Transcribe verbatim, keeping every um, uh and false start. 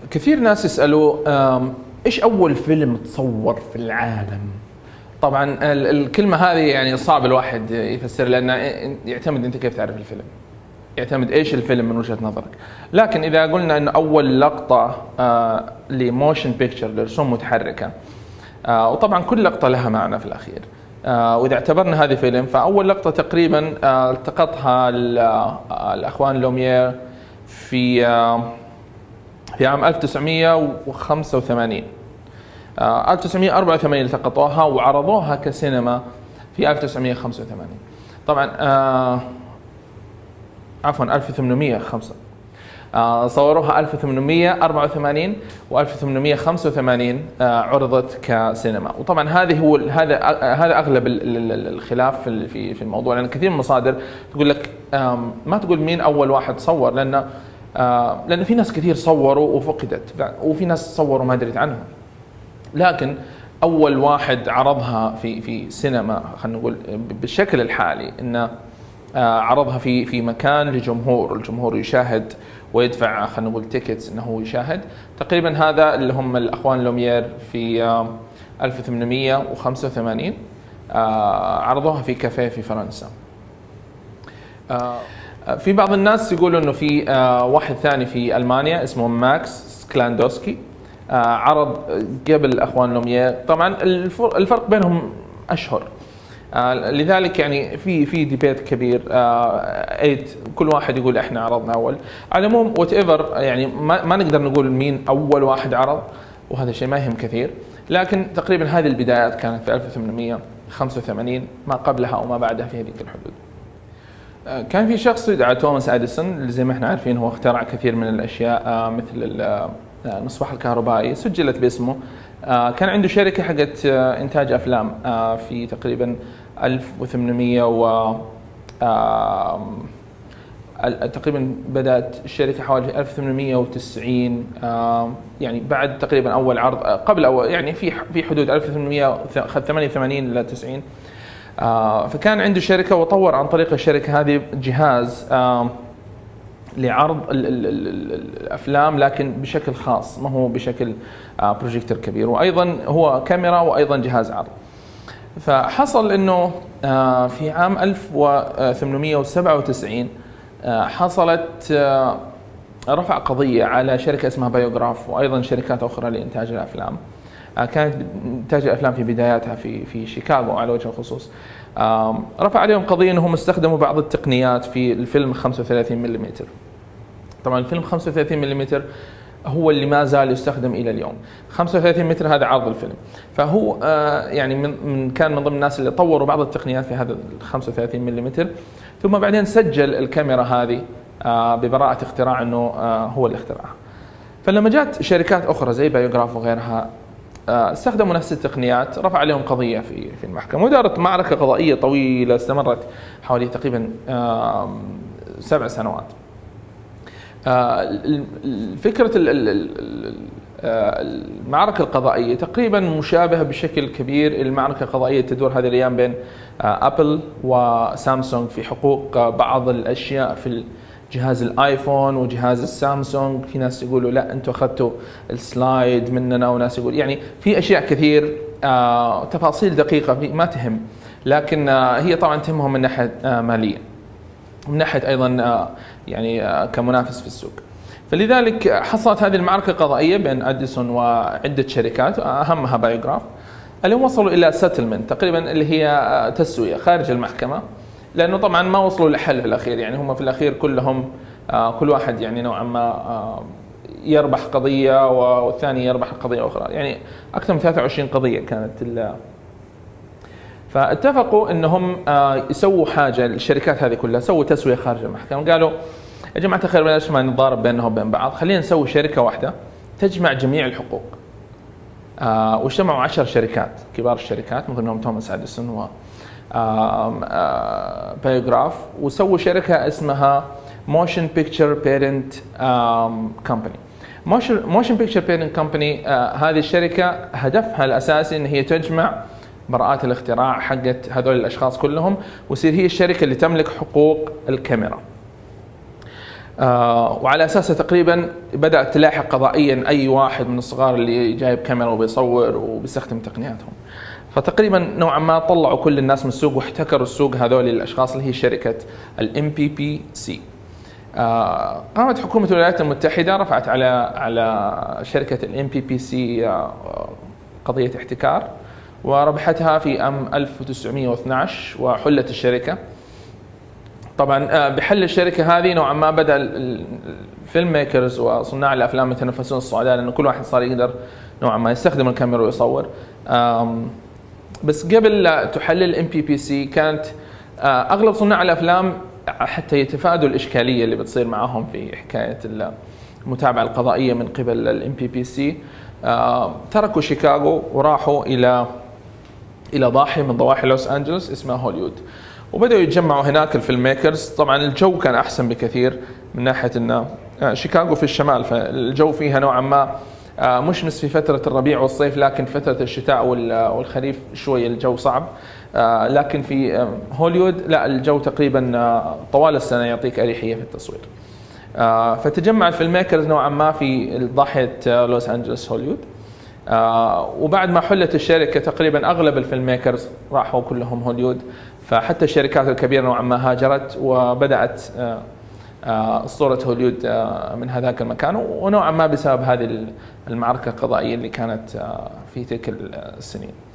كثير ناس يسألوا آم، ايش اول فيلم تصور في العالم؟ طبعا ال- الكلمة هذه يعني صعب الواحد يفسر لأنه يعتمد انت كيف تعرف الفيلم، يعتمد ايش الفيلم من وجهة نظرك. لكن اذا قلنا انه اول لقطة آه لموشن بيكتشر لرسوم متحركة، آه وطبعا كل لقطة لها معنى في الاخير، آه واذا اعتبرنا هذه فيلم فاول لقطة تقريبا آه التقطها ال- آه الاخوان لوميير في آه في عام ألف وتسعمئة وخمسة وثمانين. آه، ألف وتسعمئة وأربعة وثمانين التقطوها وعرضوها كسينما في ألف وتسعمئة وخمسة وثمانين. طبعا آه عفوا ألف وثمانمئة وخمسة، آه صوروها ألف وثمانمئة وأربعة وثمانين و ألف وثمانمئة وخمسة وثمانين آه عرضت كسينما. وطبعا هذه هو هذا هذا اغلب ال- ال- الخلاف في في في الموضوع، لان كثير من المصادر تقول لك آم، ما تقول مين اول واحد صور، لان آه لان في ناس كثير صوروا وفقدت، وفي ناس صوروا ما دريت عنهم. لكن اول واحد عرضها في في سينما، خلينا نقول بالشكل الحالي، انه آه، عرضها في في مكان لجمهور، الجمهور يشاهد ويدفع خلينا نقول تيكتس انه هو يشاهد. تقريبا هذا اللي هم الاخوان لوميير في آه، ألف وثمانمئة وخمسة وثمانين، آه، عرضوها في كافيه في فرنسا. آه، في بعض الناس يقولوا انه في آه، واحد ثاني في المانيا اسمه ماكس سكلاندوسكي آه، عرض قبل الاخوان لوميير. طبعا الفر- الفرق بينهم اشهر، آه، لذلك يعني في في ديبيت كبير، آه، ايت كل واحد يقول احنا عرضنا اول. على العموم وات ايفر، يعني ما, ما نقدر نقول مين اول واحد عرض، وهذا الشيء ما يهم كثير. لكن تقريبا هذه البدايات كانت في ألف وثمانمئة وخمسة وثمانين، ما قبلها وما بعدها في هذيك الحدود. آه، كان في شخص يدعى توماس اديسون، اللي زي ما احنا عارفين هو اخترع كثير من الاشياء، آه، مثل ال- آه، المصباح الكهربائي سجلت باسمه. آه، كان عنده شركة حقت آه، إنتاج أفلام آه، في تقريبا ألف وثمانمئة و آه، ال- تقريبا بدأت الشركة حوالي في ألف وثمانمئة وتسعين، آه، يعني بعد تقريبا أول عرض، آه، قبل أول يعني في في حدود ألف وثمانمئة وثمانية وثمانين إلى تسعين. آه، فكان عنده شركة وطور عن طريق الشركة هذه جهاز آه، لعرض ال ال ال ال الافلام، لكن بشكل خاص، ما هو بشكل آه، بروجيكتور كبير، وايضا هو كاميرا وايضا جهاز عرض. فحصل انه آه، في عام ألف وثمانمئة وسبعة وتسعين آه، حصلت آه، رفع قضيه على شركه اسمها بايوغراف، وايضا شركات اخرى لانتاج الافلام. آه، كانت انتاج الافلام في بداياتها في في شيكاغو على وجه الخصوص. آم، رفع عليهم قضيه انهم استخدموا بعض التقنيات في الفيلم خمسة وثلاثين ملم. طبعا الفيلم خمسة وثلاثين ملم هو اللي ما زال يستخدم الى اليوم. خمسة وثلاثين متر هذا عرض الفيلم، فهو آه، يعني من من كان من ضمن الناس اللي طوروا بعض التقنيات في هذا ال خمسة وثلاثين ملم. ثم بعدين سجل الكاميرا هذه آه، ببراءة اختراع انه آه، هو اللي اخترعها. فلما جات شركات اخرى زي بايوغراف وغيرها آه، استخدموا نفس التقنيات، رفع عليهم قضيه في في المحكمه، ودارت معركه قضائيه طويله استمرت حوالي تقريبا آه، سبع سنوات. آه، فكرة المعركة القضائية تقريبا مشابهة بشكل كبير المعركة القضائية تدور هذه الأيام بين أبل وسامسونج في حقوق بعض الأشياء في جهاز الآيفون وجهاز السامسونج. في ناس يقولوا لا أنتم أخذتوا السلايد مننا، وناس يقول يعني في أشياء كثير تفاصيل دقيقة ما تهم، لكن هي طبعا تهمهم من ناحية مالية، من ناحيه ايضا يعني كمنافس في السوق. فلذلك حصلت هذه المعركه القضائيه بين اديسون وعده شركات اهمها بايوغراف، اللي وصلوا الى سيتلمنت تقريبا اللي هي تسويه خارج المحكمه، لانه طبعا ما وصلوا لحل في الاخير. يعني هم في الاخير كلهم كل واحد يعني نوعا ما يربح قضيه والثاني يربح قضيه اخرى، يعني اكثر من ثلاثة وعشرين قضيه كانت. فاتفقوا انهم يسووا حاجه، الشركات هذه كلها سووا تسويه خارج المحكمه، قالوا يا جماعه الخير بلاش ما نتضارب بيننا وبين بعض، خلينا نسوي شركه واحده تجمع جميع الحقوق. آه واجتمعوا عشر شركات كبار الشركات من ضمنهم توماس اديسون و بايوغراف، وسووا شركه اسمها موشن بيكتشر بيرنت كومباني. موشن بيكتشر بيرنت كومباني هذه الشركه هدفها الاساسي ان هي تجمع براءات الاختراع حقت هذول الاشخاص كلهم، وتصير هي الشركه اللي تملك حقوق الكاميرا. آه وعلى اساسه تقريبا بدات تلاحق قضائيا اي واحد من الصغار اللي جايب كاميرا وبيصور وبيستخدم تقنياتهم. فتقريبا نوعا ما طلعوا كل الناس من السوق واحتكروا السوق هذول الاشخاص اللي هي شركه الام بي بي سي. قامت حكومه الولايات المتحده رفعت على على شركه الام بي بي سي قضيه احتكار، وربحتها في عام ألف وتسعمئة واثني عشر وحلت الشركه. طبعا بحل الشركه هذه نوعا ما بدا الفيلم ميكرز وصناع الافلام يتنفسون الصعداء، لانه كل واحد صار يقدر نوعا ما يستخدم الكاميرا ويصور. بس قبل تحلل الام بي بي سي كانت اغلب صناع الافلام حتى يتفادوا الاشكاليه اللي بتصير معهم في حكايه المتابعه القضائيه من قبل الام بي بي سي، تركوا شيكاغو وراحوا الى الى ضاحيه من ضواحي لوس انجلوس اسمها هوليوود، وبداوا يتجمعوا هناك الفيلم ميكرز. طبعا الجو كان احسن بكثير من ناحيه ان شيكاغو في الشمال، فالجو فيها نوعا ما مشمس في فتره الربيع والصيف، لكن فتره الشتاء والخريف شويه الجو صعب. لكن في هوليوود لا، الجو تقريبا طوال السنه يعطيك اريحيه في التصوير. فتجمع الفيلم ميكرز نوعا ما في ضاحيه لوس انجلوس هوليوود. وبعد ما حلت الشركه تقريبا اغلب الفيلم ميكرز راحوا كلهم هوليوود، فحتى الشركات الكبيره نوعا ما هاجرت، وبدات اسطوره هوليوود من هذاك المكان، ونوعا ما بسبب هذه المعركه القضائيه اللي كانت في تلك السنين.